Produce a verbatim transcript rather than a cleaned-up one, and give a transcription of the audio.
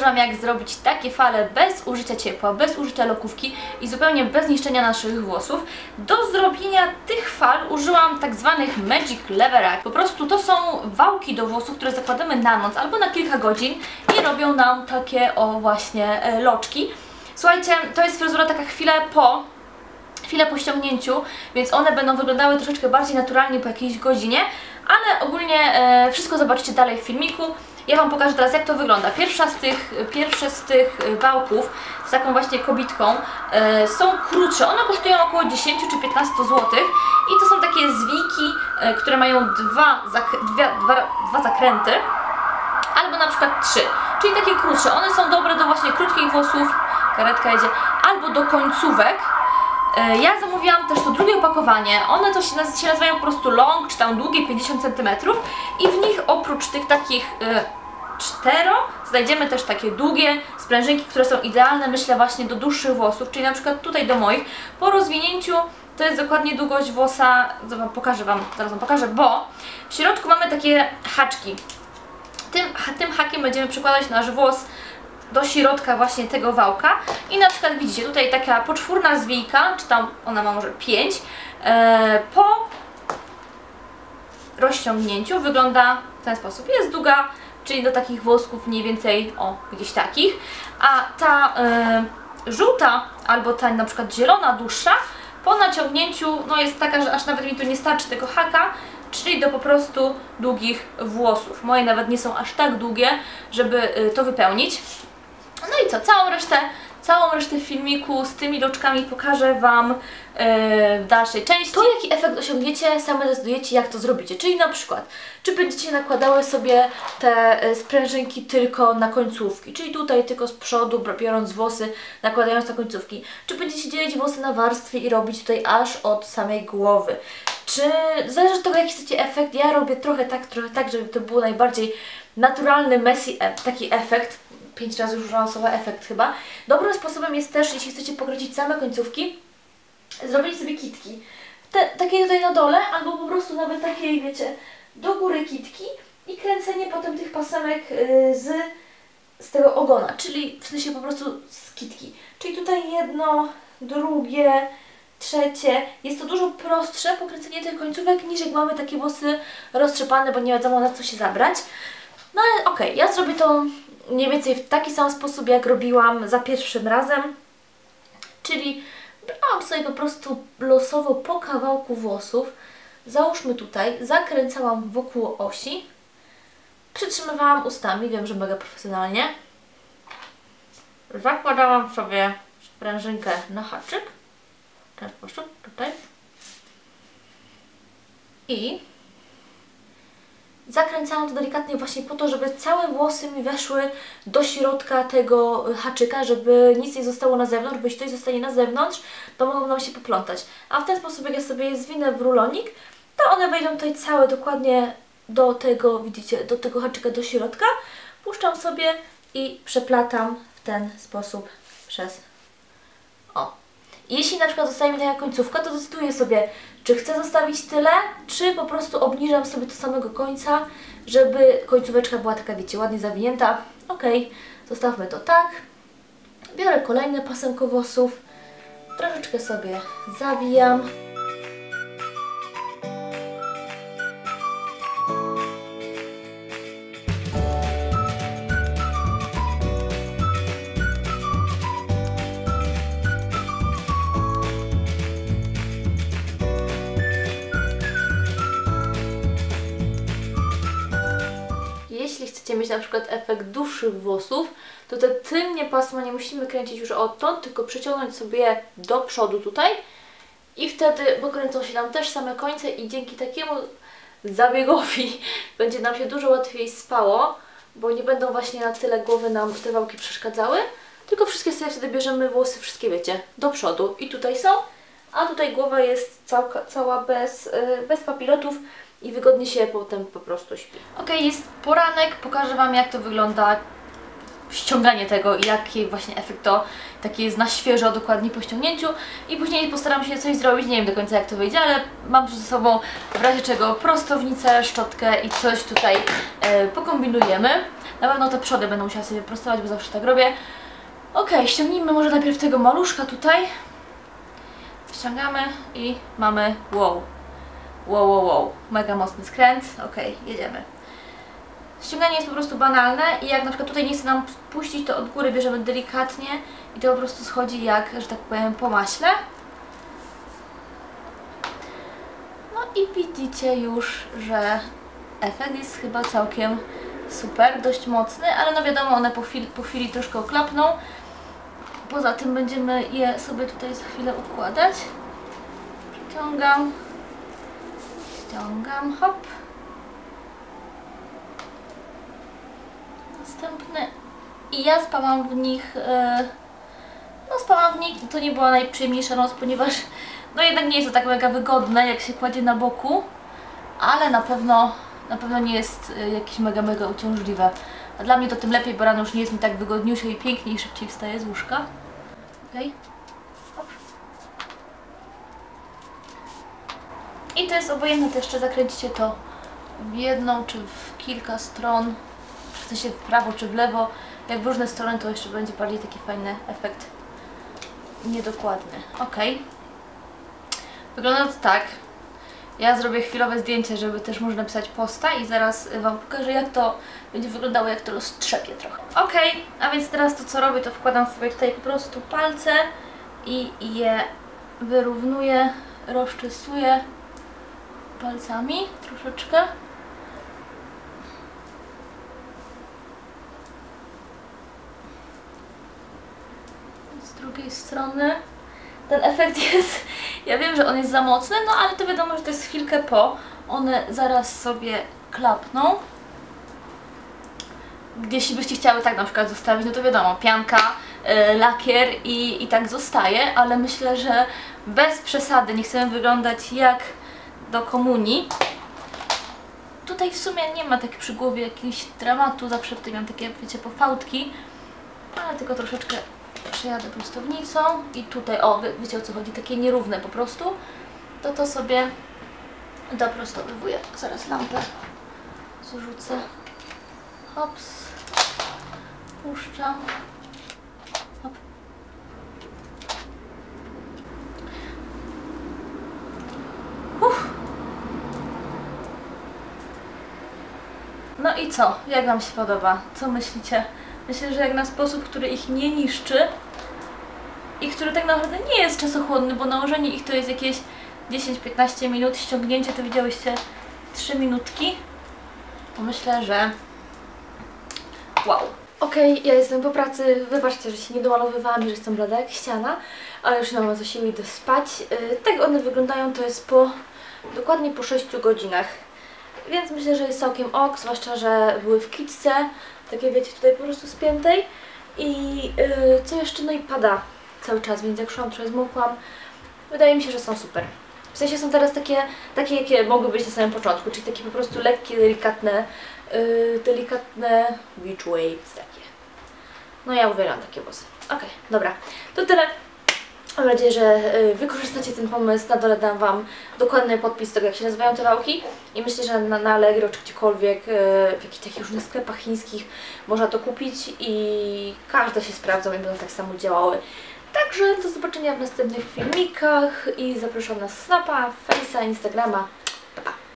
Wam, jak zrobić takie fale bez użycia ciepła, bez użycia lokówki i zupełnie bez niszczenia naszych włosów. Do zrobienia tych fal użyłam tak zwanych Magic Leverak. Po prostu to są wałki do włosów, które zakładamy na noc albo na kilka godzin i robią nam takie o właśnie e, loczki. Słuchajcie, to jest fryzura taka chwilę po chwilę po ściągnięciu, więc one będą wyglądały troszeczkę bardziej naturalnie po jakiejś godzinie, ale ogólnie e, wszystko zobaczycie dalej w filmiku. Ja Wam pokażę teraz, jak to wygląda. Pierwsza z tych, pierwsze z tych wałków z taką właśnie kobitką e, są krótsze. One kosztują około dziesięć czy piętnaście złotych i to są takie zwiki, e, które mają dwa, dwie, dwa, dwa zakręty albo na przykład trzy, czyli takie krótsze. One są dobre do właśnie krótkich włosów, karetka jedzie, albo do końcówek. Ja zamówiłam też to drugie opakowanie, one to się, naz się nazywają po prostu long, czy tam długie pięćdziesiąt centymetrów i w nich oprócz tych takich y, cztero znajdziemy też takie długie sprężynki, które są idealne, myślę, właśnie do dłuższych włosów, czyli na przykład tutaj do moich. Po rozwinięciu to jest dokładnie długość włosa, wam pokażę Wam, zaraz Wam pokażę, bo w środku mamy takie haczki. Tym, tym hakiem będziemy przykładać nasz włos do środka właśnie tego wałka i na przykład widzicie tutaj taka poczwórna zwijka, czy tam ona ma może pięć, e, po rozciągnięciu wygląda w ten sposób. Jest długa, czyli do takich włosków mniej więcej o gdzieś takich, a ta e, żółta albo ta na przykład zielona, dłuższa, po naciągnięciu no jest taka, że aż nawet mi tu nie starczy tego haka, czyli do po prostu długich włosów. Moje nawet nie są aż tak długie, żeby y, to wypełnić. No i co, całą resztę, całą resztę filmiku z tymi loczkami pokażę Wam yy, w dalszej części. To, jaki efekt osiągniecie, same decydujecie, jak to zrobicie. Czyli na przykład, czy będziecie nakładały sobie te sprężynki tylko na końcówki, czyli tutaj tylko z przodu, biorąc włosy, nakładając na końcówki. Czy będziecie dzielić włosy na warstwy i robić tutaj aż od samej głowy. Czy zależy od tego, jaki chcecie efekt. Ja robię trochę tak, trochę tak, żeby to był najbardziej naturalny, messy taki efekt. Pięć razy już użyłam słowa efekt chyba. Dobrym sposobem jest też, jeśli chcecie pokręcić same końcówki, zrobić sobie kitki. Te, takie tutaj na dole, albo po prostu nawet takie, wiecie, do góry kitki i kręcenie potem tych pasemek yy, z, z tego ogona, czyli w sensie po prostu z kitki. Czyli tutaj jedno, drugie, trzecie. Jest to dużo prostsze pokręcenie tych końcówek niż jak mamy takie włosy roztrzepane, bo nie wiadomo na co się zabrać. No ale okej, okay, ja zrobię to mniej więcej w taki sam sposób, jak robiłam za pierwszym razem. Czyli brałam sobie po prostu losowo po kawałku włosów, załóżmy tutaj, zakręcałam wokół osi, przytrzymywałam ustami, wiem, że mega profesjonalnie, zakładałam sobie sprężynkę na haczyk, w ten sposób, tutaj, i zakręcałam to delikatnie właśnie po to, żeby całe włosy mi weszły do środka tego haczyka, żeby nic nie zostało na zewnątrz, bo jeśli coś zostanie na zewnątrz, to mogą nam się poplątać. A w ten sposób, jak ja sobie je zwinę w rulonik, to one wejdą tutaj całe dokładnie do tego, widzicie, do tego haczyka do środka. Puszczam sobie i przeplatam w ten sposób przez o. Jeśli na przykład zostaje mi taka końcówka, to decyduję sobie, czy chcę zostawić tyle, czy po prostu obniżam sobie do samego końca, żeby końcóweczka była taka, wiecie, ładnie zawinięta. Ok, zostawmy to tak. Biorę kolejne pasemko włosów, troszeczkę sobie zawijam. Jeśli chcecie mieć na przykład efekt dłuższych włosów, to te tylnie pasma nie musimy kręcić już odtąd, tylko przyciągnąć sobie je do przodu tutaj i wtedy pokręcą się nam też same końce i dzięki takiemu zabiegowi będzie nam się dużo łatwiej spało, bo nie będą właśnie na tyle głowy nam te wałki przeszkadzały, tylko wszystkie sobie wtedy bierzemy włosy, wszystkie wiecie, do przodu i tutaj są, a tutaj głowa jest całka, cała bez, yy, bez papilotów i wygodnie się potem po prostu śpi. Ok, jest poranek, pokażę Wam, jak to wygląda ściąganie tego i jaki właśnie efekt to taki jest na świeżo, dokładnie po ściągnięciu i później postaram się coś zrobić, nie wiem do końca jak to wyjdzie, ale mam ze sobą w razie czego prostownicę, szczotkę i coś tutaj e, pokombinujemy. Na pewno te przody będę musiała sobie prostować, bo zawsze tak robię. Ok, ściągnijmy może najpierw tego maluszka tutaj. Ściągamy i mamy wow. Wow, wow, wow. Mega mocny skręt. Ok, jedziemy. Ściąganie jest po prostu banalne i jak na przykład tutaj nie chce nam puścić, to od góry bierzemy delikatnie i to po prostu schodzi jak, że tak powiem, po maśle. No i widzicie już, że efekt jest chyba całkiem super, dość mocny, ale no wiadomo, one po chwili, po chwili troszkę oklapną. Poza tym będziemy je sobie tutaj za chwilę układać. Przyciągam, ściągam, hop. Następny. I ja spałam w nich, yy, no spałam w nich, to nie była najprzyjemniejsza noc, ponieważ no jednak nie jest to tak mega wygodne, jak się kładzie na boku, ale na pewno, na pewno nie jest yy, jakieś mega, mega uciążliwe. A dla mnie to tym lepiej, bo rano już nie jest mi tak wygodniusio i piękniej i szybciej wstaję z łóżka. Okej. Okay. I to jest obojętne, to jeszcze zakręcicie to w jedną czy w kilka stron, w sensie w prawo czy w lewo, jak w różne strony, to jeszcze będzie bardziej taki fajny efekt niedokładny. Ok. Wygląda to tak. Ja zrobię chwilowe zdjęcie, żeby też można napisać posta i zaraz Wam pokażę, jak to będzie wyglądało, jak to roztrzepię trochę. Ok, a więc teraz to, co robię, to wkładam sobie tutaj po prostu palce i je wyrównuję, rozczesuję palcami troszeczkę. Z drugiej strony ten efekt jest, ja wiem, że on jest za mocny, no ale to wiadomo, że to jest chwilkę po. One zaraz sobie klapną. Jeśli byście chciały tak na przykład zostawić, no to wiadomo, pianka, yy, lakier i, i tak zostaje, ale myślę, że bez przesady nie chcemy wyglądać jak do komunii. Tutaj w sumie nie ma tak przy głowie jakiegoś dramatu, zawsze tutaj mam takie, wiecie, pofałdki, ale tylko troszeczkę przejadę prostownicą i tutaj, o, wie, wiecie o co chodzi, takie nierówne po prostu, to to sobie doprostowywuję. Zaraz lampę zrzucę. Hops. Puszczam. Hop. Uff. No i co? Jak Wam się podoba? Co myślicie? Myślę, że jak na sposób, który ich nie niszczy i który tak naprawdę nie jest czasochłonny, bo nałożenie ich to jest jakieś dziesięć piętnaście minut, ściągnięcie to widziałyście trzy minutki. To myślę, że wow. Okej, okay, ja jestem po pracy, wybaczcie, że się nie domalowywałam i że jestem blada jak ściana, ale już nie mam za siły idę spać. Yy, tak one wyglądają, to jest po dokładnie po sześciu godzinach. Więc myślę, że jest całkiem ok, zwłaszcza, że były w kitce, takie wiecie, tutaj po prostu spiętej. I yy, co jeszcze, no i pada cały czas, więc jak szłam, trochę zmokłam. Wydaje mi się, że są super. W sensie są teraz takie, takie jakie mogły być na samym początku, czyli takie po prostu lekkie, delikatne, yy, delikatne beach waves takie. No ja uwielbiam takie włosy. Okej, okay, dobra, to tyle. Mam nadzieję, że wykorzystacie ten pomysł. Na dole dam Wam dokładny podpis tego, jak się nazywają te wałki. I myślę, że na, na Allegro czy gdziekolwiek, w jakichś takich różnych sklepach chińskich można to kupić i każde się sprawdzą i będą tak samo działały. Także do zobaczenia w następnych filmikach i zapraszam na Snapa, Face'a, Instagrama.